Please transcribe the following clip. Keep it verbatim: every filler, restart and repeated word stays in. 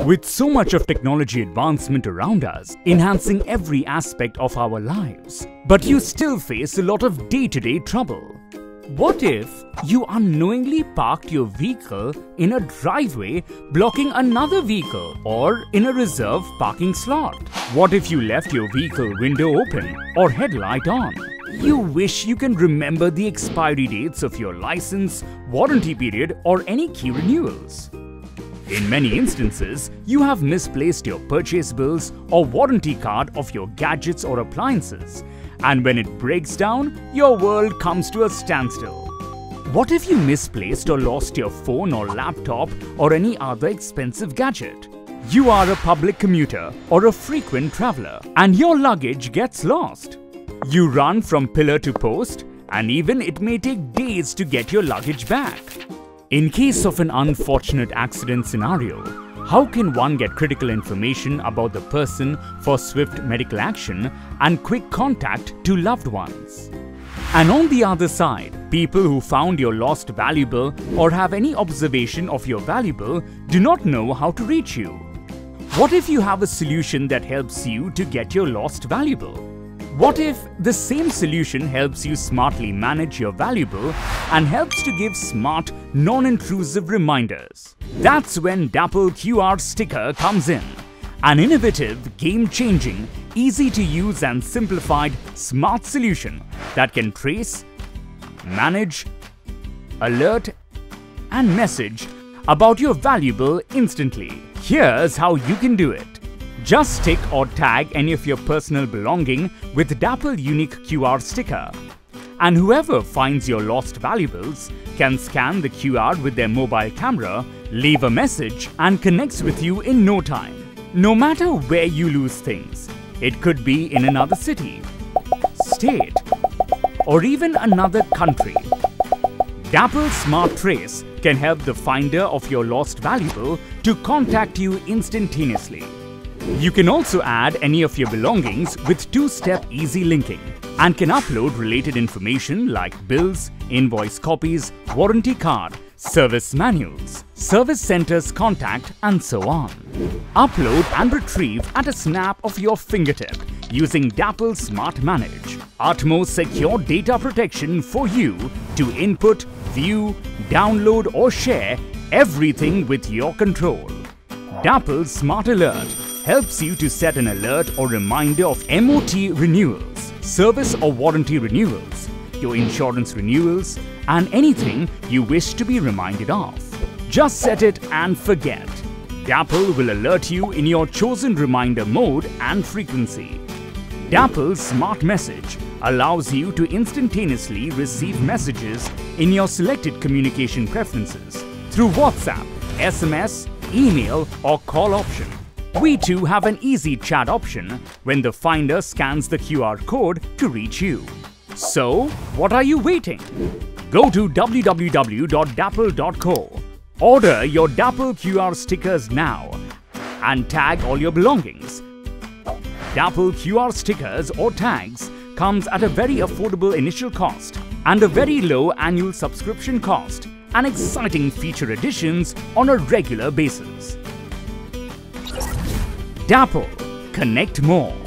With so much of technology advancement around us, enhancing every aspect of our lives, but you still face a lot of day-to-day trouble. What if you unknowingly parked your vehicle in a driveway blocking another vehicle or in a reserved parking slot? What if you left your vehicle window open or headlight on? You wish you can remember the expiry dates of your license, warranty period or any key renewals. In many instances, you have misplaced your purchase bills or warranty card of your gadgets or appliances, and when it breaks down, your world comes to a standstill. What if you misplaced or lost your phone or laptop or any other expensive gadget? You are a public commuter or a frequent traveler, and your luggage gets lost. You run from pillar to post, and even it may take days to get your luggage back. In case of an unfortunate accident scenario, how can one get critical information about the person for swift medical action and quick contact to loved ones? And on the other side, people who found your lost valuable or have any observation of your valuable do not know how to reach you. What if you have a solution that helps you to get your lost valuable? What if the same solution helps you smartly manage your valuable and helps to give smart, non-intrusive reminders? That's when Dapple Q R Sticker comes in. An innovative, game-changing, easy-to-use and simplified smart solution that can trace, manage, alert and message about your valuable instantly. Here's how you can do it. Just tick or tag any of your personal belonging with Dapple Unique Q R Sticker, and whoever finds your lost valuables can scan the Q R with their mobile camera, leave a message and connects with you in no time. No matter where you lose things, it could be in another city, state or even another country. Dapple Smart Trace can help the finder of your lost valuable to contact you instantaneously. You can also add any of your belongings with two-step easy linking and can upload related information like bills, invoice copies, warranty card, service manuals, service center's contact and so on. Upload and retrieve at a snap of your fingertip using Dapple Smart Manage. Utmost secure data protection for you to input, view, download or share everything with your control. Dapple Smart Alert helps you to set an alert or reminder of M O T renewals, service or warranty renewals, your insurance renewals, and anything you wish to be reminded of. Just set it and forget. Dapple will alert you in your chosen reminder mode and frequency. Dapple Smart Message allows you to instantaneously receive messages in your selected communication preferences through WhatsApp, S M S, email or call option. We too have an easy chat option when the finder scans the Q R code to reach you. So, what are you waiting? Go to w w w dot dapple dot co. Order your Dapple Q R stickers now and tag all your belongings. Dapple Q R stickers or tags comes at a very affordable initial cost and a very low annual subscription cost and exciting feature additions on a regular basis. Dapple, connect more.